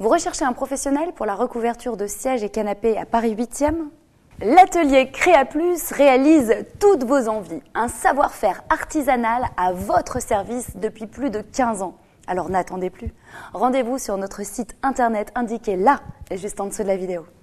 Vous recherchez un professionnel pour la recouverture de sièges et canapés à Paris 8e? L'atelier Créa Plus réalise toutes vos envies. Un savoir-faire artisanal à votre service depuis plus de 15 ans. Alors n'attendez plus. Rendez-vous sur notre site internet indiqué là, juste en dessous de la vidéo.